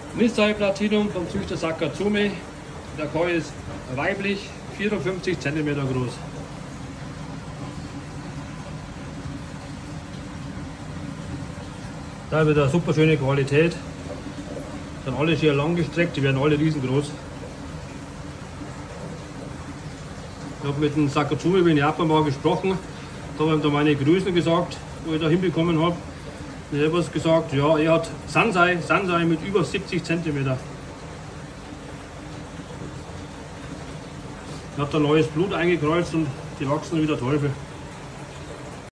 Nisei Platinum vom Züchter Sakatsume. Der Koi ist weiblich, 54 cm groß. Da wieder super schöne Qualität. Sind alle sehr lang gestreckt, die werden alle riesengroß. Ich habe mit dem Sakatsume in Japan mal gesprochen, da habe ich ihm da meine Größen gesagt, wo ich da hinbekommen habe. Ich habe gesagt, ja, er hat Sansei mit über 70 cm. Er hat da neues Blut eingekreuzt und die wachsen wie der Teufel.